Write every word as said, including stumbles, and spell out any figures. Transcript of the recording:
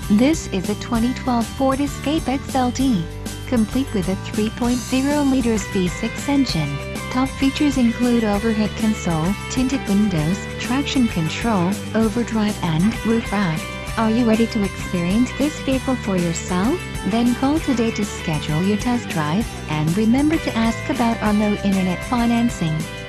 This is a twenty twelve Ford Escape X L T, complete with a three point oh liter V six engine. Top features include overhead console, tinted windows, traction control, overdrive and roof rack. Are you ready to experience this vehicle for yourself? Then call today to schedule your test drive, and remember to ask about our no internet financing.